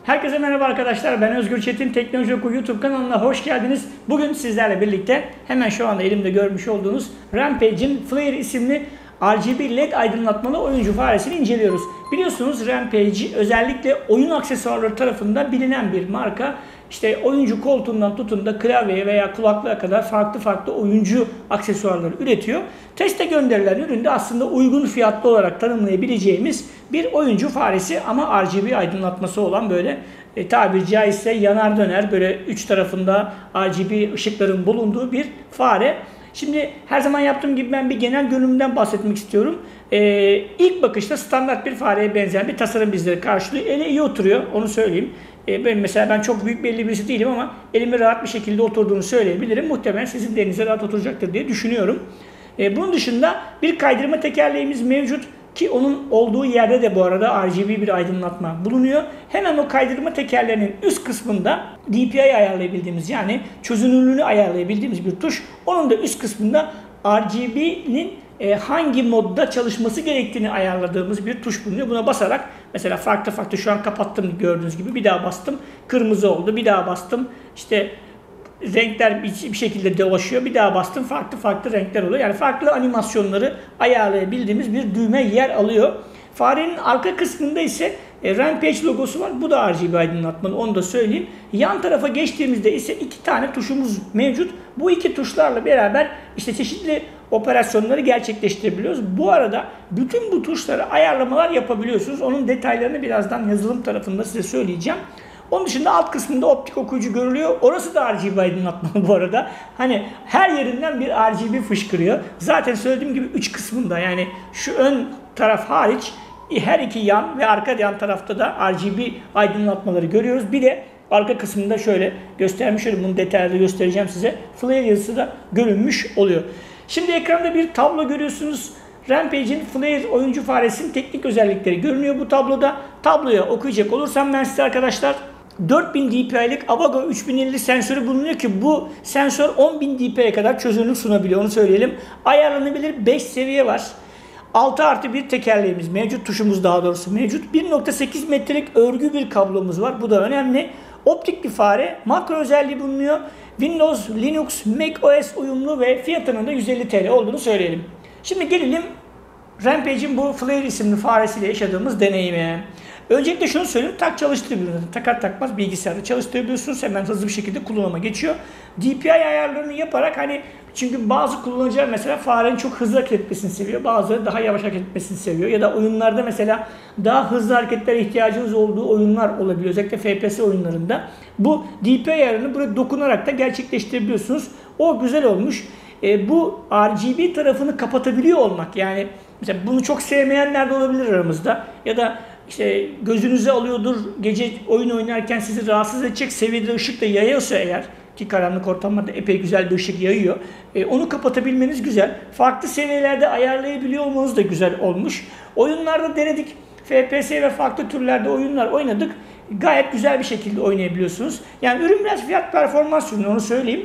Herkese merhaba arkadaşlar. Ben Özgür Çetin. Teknoloji Oku YouTube kanalına hoş geldiniz. Bugün sizlerle birlikte hemen şu anda elimde görmüş olduğunuz Rampage'in Flare isimli RGB LED aydınlatmalı oyuncu faresini inceliyoruz. Biliyorsunuz Rampage özellikle oyun aksesuarları tarafından bilinen bir marka. İşte oyuncu koltuğundan tutun da klavyeye veya kulaklığa kadar farklı oyuncu aksesuarları üretiyor. Teste gönderilen üründe aslında uygun fiyatlı olarak tanımlayabileceğimiz bir oyuncu faresi ama RGB aydınlatması olan böyle tabiri caizse yanar döner böyle üç tarafında RGB ışıkların bulunduğu bir fare. Şimdi her zaman yaptığım gibi ben bir genel görünümden bahsetmek istiyorum. İlk bakışta standart bir fareye benzer bir tasarım bizleri karşılıyor. Ele iyi oturuyor, onu söyleyeyim. Ben çok büyük belli birisi değilim ama elime rahat bir şekilde oturduğunu söyleyebilirim. Muhtemelen sizin de elinize rahat oturacaktır diye düşünüyorum. Bunun dışında bir kaydırma tekerleğimiz mevcut ki onun olduğu yerde de bu arada RGB bir aydınlatma bulunuyor. Hemen o kaydırma tekerlerinin üst kısmında DPI ayarlayabildiğimiz yani çözünürlüğünü ayarlayabildiğimiz bir tuş. Onun da üst kısmında RGB'nin hangi modda çalışması gerektiğini ayarladığımız bir tuş bulunuyor. Buna basarak mesela farklı şu an kapattım gördüğünüz gibi bir daha bastım kırmızı oldu, bir daha bastım işte renkler bir şekilde dolaşıyor, bir daha bastım farklı renkler oluyor. Yani farklı animasyonları ayarlayabildiğimiz bir düğme yer alıyor. Farenin arka kısmında ise Rampage logosu var. Bu da RGB aydınlatmalı, onu da söyleyeyim. Yan tarafa geçtiğimizde ise iki tane tuşumuz mevcut. Bu iki tuşlarla beraber işte çeşitli operasyonları gerçekleştirebiliyoruz. Bu arada bütün bu tuşlara ayarlamalar yapabiliyorsunuz. Onun detaylarını birazdan yazılım tarafında size söyleyeceğim. Onun dışında alt kısmında optik okuyucu görülüyor. Orası da RGB aydınlatmalı bu arada. Hani her yerinden bir RGB fışkırıyor. Zaten söylediğim gibi 3 kısmında yani şu ön taraf hariç her iki yan ve arka yan tarafta da RGB aydınlatmaları görüyoruz. Bir de arka kısmında şöyle göstermiş olayım, bunu detaylı göstereceğim size. Flare yazısı da görünmüş oluyor. Şimdi ekranda bir tablo görüyorsunuz. Rampage'in Flare oyuncu faresinin teknik özellikleri görünüyor bu tabloda. Tabloya okuyacak olursam ben size arkadaşlar 4000 dpi'lik Avago 3050 sensörü bulunuyor ki bu sensör 10.000 dpi'ye kadar çözünürlük sunabiliyor, onu söyleyelim. Ayarlanabilir 5 seviye var. 6+1 tekerleğimiz mevcut, tuşumuz daha doğrusu mevcut. 1.8 metrelik örgü bir kablomuz var, bu da önemli. Optik bir fare, makro özelliği bulunuyor. Windows, Linux, macOS uyumlu ve fiyatının da 150 TL olduğunu söyleyelim. Şimdi gelelim Rampage'in bu Flare isimli faresiyle yaşadığımız deneyime. Öncelikle şunu söyleyeyim, çalıştırabiliyorsunuz. Takar takmaz bilgisayarda çalıştırabiliyorsunuz. Hemen hızlı bir şekilde kullanıma geçiyor. DPI ayarlarını yaparak çünkü bazı kullanıcılar mesela farenin çok hızlı hareket etmesini seviyor. Bazıları daha yavaş hareket etmesini seviyor. Ya da oyunlarda mesela daha hızlı hareketlere ihtiyacınız olduğu oyunlar olabiliyor. Özellikle FPS oyunlarında. Bu DPI ayarını buraya dokunarak da gerçekleştirebiliyorsunuz. O güzel olmuş. Bu RGB tarafını kapatabiliyor olmak, yani mesela bunu çok sevmeyenler de olabilir aramızda ya da işte gözünüze alıyordur, gece oyun oynarken sizi rahatsız edecek seviyede ışık da yayıyorsa eğer ki karanlık ortamlarda epey güzel bir ışık yayıyor, onu kapatabilmeniz güzel. Farklı seviyelerde ayarlayabiliyor olmanız da güzel olmuş. Oyunlarda denedik, FPS ve farklı türlerde oyunlar oynadık, gayet güzel bir şekilde oynayabiliyorsunuz. Yani ürün biraz fiyat performans ürünü, onu söyleyeyim.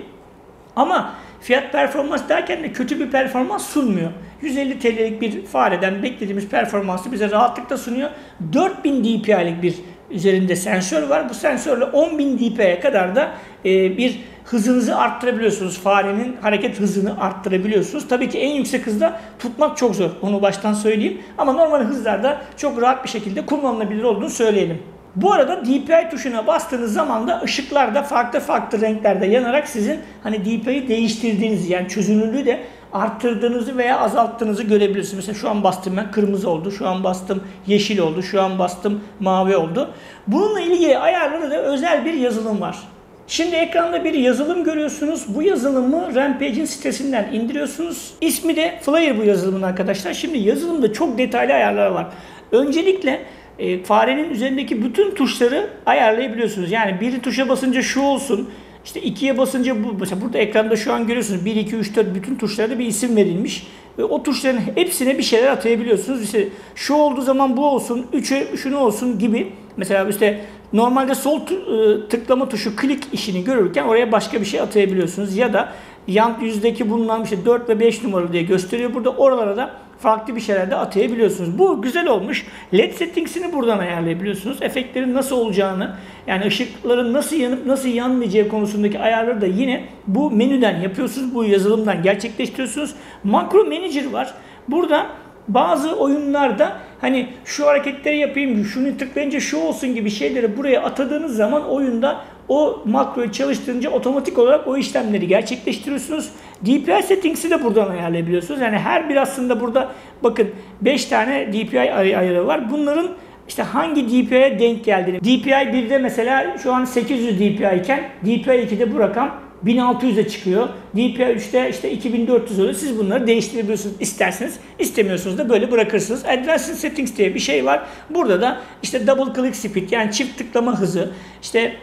Ama fiyat performans derken de kötü bir performans sunmuyor. 150 TL'lik bir fareden beklediğimiz performansı bize rahatlıkla sunuyor. 4000 dpi'lik bir üzerinde sensör var. Bu sensörle 10.000 dpi'ye kadar da bir hızınızı arttırabiliyorsunuz. Farenin hareket hızını arttırabiliyorsunuz. Tabii ki en yüksek hızda tutmak çok zor. Onu baştan söyleyeyim. Ama normal hızlarda çok rahat bir şekilde kullanılabilir olduğunu söyleyelim. Bu arada DPI tuşuna bastığınız zaman da ışıklar da farklı renklerde yanarak sizin DPI'yi değiştirdiğinizi, yani çözünürlüğü de arttırdığınızı veya azalttığınızı görebilirsiniz. Mesela şu an bastım ben kırmızı oldu, şu an bastım yeşil oldu, şu an bastım mavi oldu. Bununla ilgili ayarları da özel bir yazılım var. Şimdi ekranda bir yazılım görüyorsunuz. Bu yazılımı Rampage'in sitesinden indiriyorsunuz. İsmi de Flare bu yazılımın arkadaşlar. Şimdi yazılımda çok detaylı ayarlar var. Öncelikle farenin üzerindeki bütün tuşları ayarlayabiliyorsunuz. Yani bir tuşa basınca şu olsun, işte 2'ye basınca bu. Mesela burada ekranda şu an görüyorsunuz 1, 2, 3, 4 bütün tuşlara bir isim verilmiş. Ve o tuşların hepsine bir şeyler atayabiliyorsunuz. İşte şu olduğu zaman bu olsun, 3'e şunu olsun gibi. Mesela işte normalde sol tıklama tuşu klik işini görürken oraya başka bir şey atayabiliyorsunuz. Ya da yan yüzdeki bulunan işte 4 ve 5 numaralı diye gösteriyor. Burada oralara da farklı bir şeyler de atayabiliyorsunuz. Bu güzel olmuş. LED settings'ini buradan ayarlayabiliyorsunuz. Efektlerin nasıl olacağını, yani ışıkların nasıl yanıp nasıl yanmayacağı konusundaki ayarları da yine bu menüden yapıyorsunuz. Bu yazılımdan gerçekleştiriyorsunuz. Makro Manager var. Burada bazı oyunlarda hani şu hareketleri yapayım, şunu tıklayınca şu olsun gibi şeyleri buraya atadığınız zaman oyunda o makroyu çalıştırınca otomatik olarak o işlemleri gerçekleştiriyorsunuz. DPI settings'i de buradan ayarlayabiliyorsunuz. Yani her bir aslında burada bakın 5 tane DPI ayarı var. Bunların işte hangi DPI'ye denk geldiğini. DPI 1'de mesela şu an 800 DPI iken DPI 2'de bu rakam 1600'e çıkıyor. DPI 3'te işte 2400 oluyor. Siz bunları değiştirebiliyorsunuz isterseniz. İstemiyorsunuz da böyle bırakırsınız. Advanced Settings diye bir şey var. Burada da işte double click speed, yani çift tıklama hızı, işte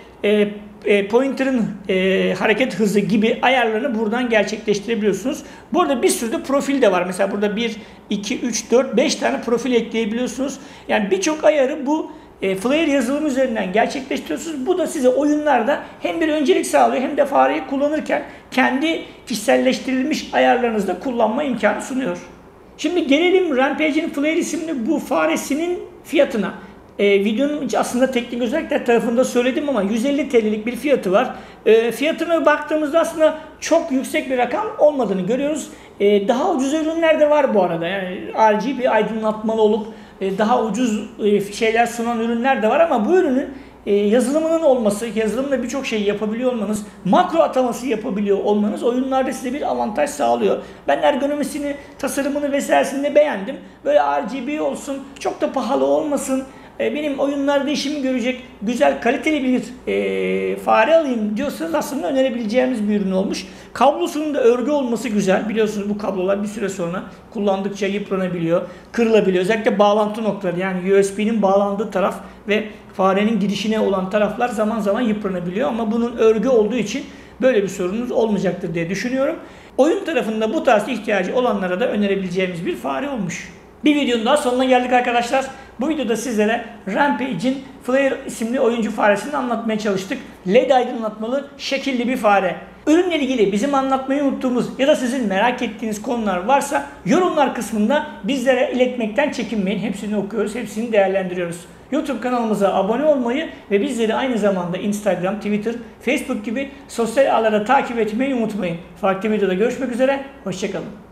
pointer'ın hareket hızı gibi ayarlarını buradan gerçekleştirebiliyorsunuz. Burada bir sürü de profil de var. Mesela burada 1, 2, 3, 4, 5 tane profil ekleyebiliyorsunuz. Yani birçok ayarı bu Flare yazılım üzerinden gerçekleştiriyorsunuz. Bu da size oyunlarda hem bir öncelik sağlıyor hem de fareyi kullanırken kendi kişiselleştirilmiş ayarlarınızda kullanma imkanı sunuyor. Şimdi gelelim Rampage'in Flare isimli bu faresinin fiyatına. Videonun aslında teknik özellikler tarafında söyledim ama 150 TL'lik bir fiyatı var. Fiyatına baktığımızda aslında çok yüksek bir rakam olmadığını görüyoruz. Daha ucuz ürünler de var bu arada. Yani RGB aydınlatmalı olup daha ucuz şeyler sunan ürünler de var ama bu ürünün yazılımının olması, yazılımla birçok şey yapabiliyor olmanız, makro ataması yapabiliyor olmanız oyunlarda size bir avantaj sağlıyor. Ben ergonomisini, tasarımını vesairesini beğendim. Böyle RGB olsun, çok da pahalı olmasın. Benim oyunlarda işimi görecek güzel, kaliteli bir fare alayım diyorsanız aslında önerebileceğimiz bir ürün olmuş. Kablosunun da örgü olması güzel. Biliyorsunuz bu kablolar bir süre sonra kullandıkça yıpranabiliyor, kırılabiliyor. Özellikle bağlantı noktaları, yani USB'nin bağlandığı taraf ve farenin girişine olan taraflar zaman zaman yıpranabiliyor. Ama bunun örgü olduğu için böyle bir sorununuz olmayacaktır diye düşünüyorum. Oyun tarafında bu tarz ihtiyacı olanlara da önerebileceğimiz bir fare olmuş. Bir videonun daha sonuna geldik arkadaşlar. Bu videoda sizlere Rampage'in Flare isimli oyuncu faresini anlatmaya çalıştık. LED aydınlatmalı şekilli bir fare. Ürünle ilgili bizim anlatmayı unuttuğumuz ya da sizin merak ettiğiniz konular varsa yorumlar kısmında bizlere iletmekten çekinmeyin. Hepsini okuyoruz, hepsini değerlendiriyoruz. YouTube kanalımıza abone olmayı ve bizleri aynı zamanda Instagram, Twitter, Facebook gibi sosyal ağlarda takip etmeyi unutmayın. Farklı videoda görüşmek üzere, hoşçakalın.